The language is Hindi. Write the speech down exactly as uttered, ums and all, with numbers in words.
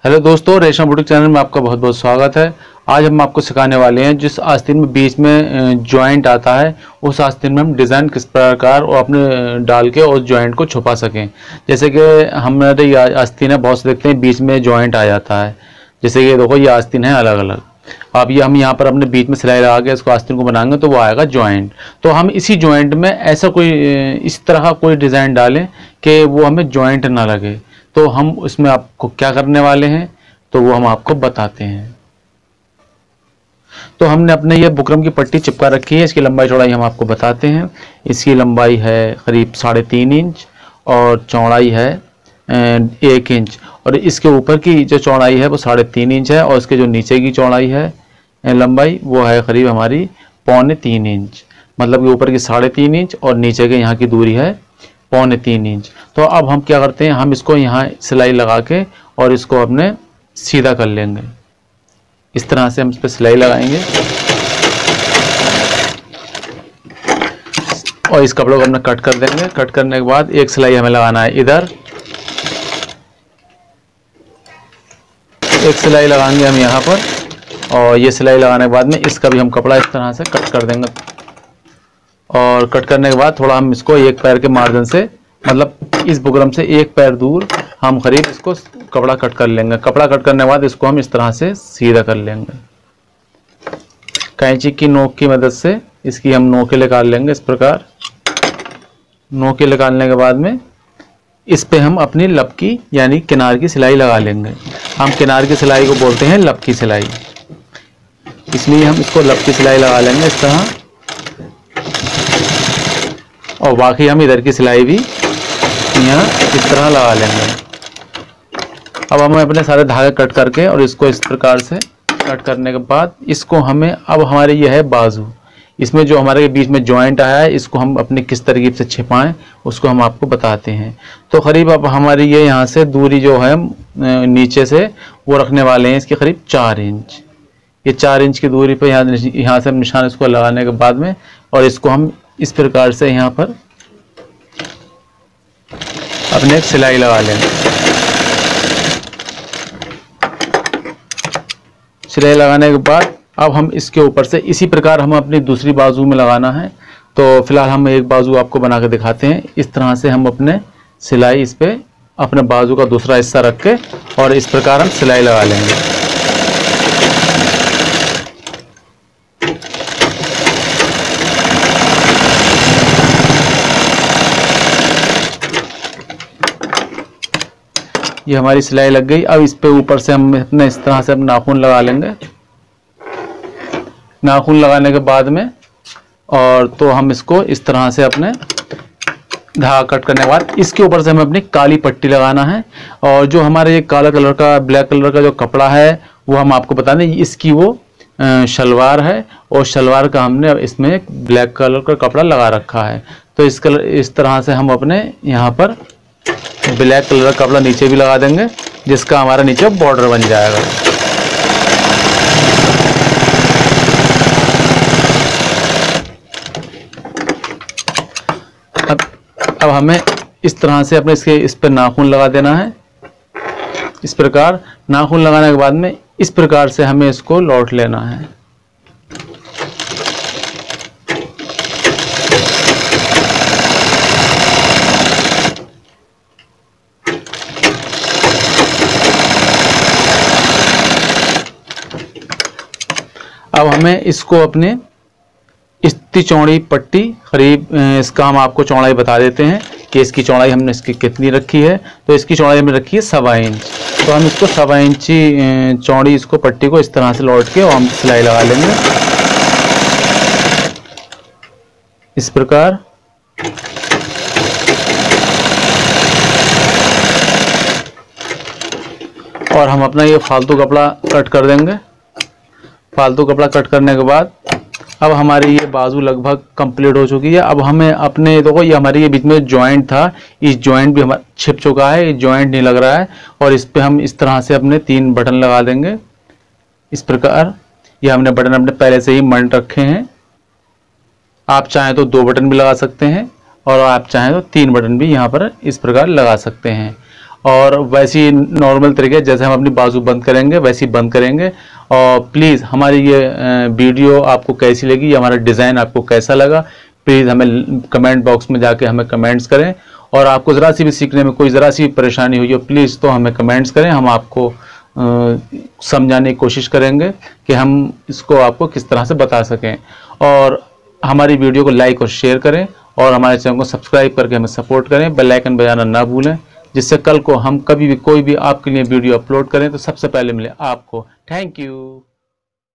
हेलो दोस्तों, रेशम बुटीक चैनल में आपका बहुत बहुत स्वागत है। आज हम आपको सिखाने वाले हैं जिस आस्तीन में बीच में जॉइंट आता है उस आस्तीन में हम डिज़ाइन किस प्रकार और अपने डाल के उस जॉइंट को छुपा सकें। जैसे कि हमारे ये आस्तीन है, बहुत से देखते हैं बीच में जॉइंट आ जाता है। जैसे कि देखो ये आस्तीन है अलग अलग, अब ये हम यहाँ पर अपने बीच में सिलाई लगा के इसको आस्तीन को बनाएंगे तो वो आएगा जॉइंट। तो हम इसी जॉइंट में ऐसा कोई इस तरह का कोई डिज़ाइन डालें कि वो हमें जॉइंट ना लगे। तो हम इसमें आपको क्या करने वाले हैं तो वो हम आपको बताते हैं। तो हमने अपने ये बुकरम की पट्टी चिपका रखी है। इसकी लंबाई चौड़ाई हम आपको बताते हैं। इसकी लंबाई है करीब साढ़े तीन इंच और चौड़ाई है एक इंच, और इसके ऊपर की जो चौड़ाई है वो साढ़े तीन इंच है, और इसके जो नीचे की चौड़ाई है लंबाई वो है करीब हमारी पौने तीन इंच। मतलब कि ऊपर की साढ़े तीन इंच और नीचे के यहाँ की दूरी है पौने तीन इंच। तो अब हम क्या करते हैं, हम इसको यहाँ सिलाई लगा के और इसको अपने सीधा कर लेंगे। इस तरह से हम इस पर सिलाई लगाएंगे और इस कपड़े को अपने कट कर देंगे। कट करने के बाद एक सिलाई हमें लगाना है इधर, एक सिलाई लगाएंगे हम यहाँ पर, और ये सिलाई लगाने के बाद में इसका भी हम कपड़ा इस तरह से कट कर देंगे। और कट करने के बाद थोड़ा हम इसको एक पैर के मार्जिन से, मतलब इस बुकरम से एक पैर दूर हम करीब इसको कपड़ा कट कर लेंगे। कपड़ा कट करने के बाद इसको हम इस तरह से सीधा कर लेंगे। कैंची की नोक की मदद से इसकी हम नोकें निकाल लेंगे। इस प्रकार नोकें निकालने के बाद में इस पे हम अपनी लपकी यानी किनार की सिलाई लगा लेंगे। हम किनार की सिलाई को बोलते हैं लपकी सिलाई, इसलिए हम इसको लपकी सिलाई लगा लेंगे इस तरह। और बाकी हम इधर की सिलाई भी यहाँ इस तरह लगा लेंगे। अब हम अपने सारे धागे कट करके और इसको इस प्रकार से कट करने के बाद इसको हमें, अब हमारे ये है बाजू, इसमें जो हमारे बीच में जॉइंट आया है इसको हम अपने किस तरीके से छिपाएं उसको हम आपको बताते हैं। तो करीब अब हमारी ये यहाँ से दूरी जो है नीचे से वो रखने वाले हैं इसकी करीब चार इंच। ये चार इंच की दूरी पे यहाँ यहाँ से हम निशान इसको लगाने के बाद में, और इसको हम इस प्रकार से यहाँ पर अपने एक सिलाई लगा लेंगे। सिलाई लगाने के बाद अब हम इसके ऊपर से इसी प्रकार हम अपनी दूसरी बाजू में लगाना है। तो फिलहाल हम एक बाजू आपको बना के दिखाते हैं। इस तरह से हम अपने सिलाई इस पे अपने बाजू का दूसरा हिस्सा रख के और इस प्रकार हम सिलाई लगा लेंगे। ये हमारी सिलाई लग गई। अब इस पे ऊपर से हम अपने इस तरह से नाखून लगा लेंगे। नाखून लगाने के बाद में और तो हम इसको इस तरह से अपने धागा कट करने के बाद इसके ऊपर से हमें अपनी काली पट्टी लगाना है। और जो हमारे ये काला कलर का ब्लैक कलर का जो कपड़ा है वो हम आपको बता दें, इसकी वो शलवार है और शलवार का हमने इसमें एक ब्लैक कलर का कपड़ा लगा रखा है। तो इस कलर इस तरह से हम अपने यहाँ पर ब्लैक कलर का कपड़ा नीचे भी लगा देंगे, जिसका हमारा नीचे बॉर्डर बन जाएगा। अब अब हमें इस तरह से अपने इसके इस पर नाखून लगा देना है। इस प्रकार नाखून लगाने के बाद में इस प्रकार से हमें इसको लौट लेना है। अब हमें इसको अपने इतनी चौड़ी पट्टी करीब, इसका हम आपको चौड़ाई बता देते हैं कि इसकी चौड़ाई हमने इसकी कितनी रखी है। तो इसकी चौड़ाई हमने रखी है सवा इंच। तो हम इसको सवा इंची चौड़ी इसको पट्टी को इस तरह से लौट के और हम सिलाई लगा लेंगे इस प्रकार। और हम अपना ये फालतू कपड़ा कट कर देंगे। फालतू कपड़ा कट करने के बाद अब हमारी ये बाजू लगभग कंप्लीट हो चुकी है। अब हमें अपने देखो ये हमारी ये बीच में जॉइंट था, इस जॉइंट भी हमारा छिप चुका है, ये जॉइंट नहीं लग रहा है। और इस पे हम इस तरह से अपने तीन बटन लगा देंगे इस प्रकार। ये हमने बटन अपने पहले से ही मंड रखे हैं। आप चाहें तो दो बटन भी लगा सकते हैं और आप चाहें तो तीन बटन भी यहाँ पर इस प्रकार लगा सकते हैं। और वैसी नॉर्मल तरीके जैसे हम अपनी बाजू बंद करेंगे वैसी बंद करेंगे। और प्लीज़ हमारी ये वीडियो आपको कैसी लगी, ये हमारा डिज़ाइन आपको कैसा लगा, प्लीज़ हमें कमेंट बॉक्स में जाके हमें कमेंट्स करें। और आपको ज़रा सी भी सीखने में कोई ज़रा सी भी परेशानी हुई हो प्लीज़ तो हमें कमेंट्स करें, हम आपको समझाने की कोशिश करेंगे कि हम इसको आपको किस तरह से बता सकें। और हमारी वीडियो को लाइक और शेयर करें और हमारे चैनल को सब्सक्राइब करके हमें सपोर्ट करें, बेल आइकन बजाना ना भूलें, जिससे कल को हम कभी भी कोई भी आपके लिए वीडियो अपलोड करें तो सबसे पहले मिले आपको। Thank you.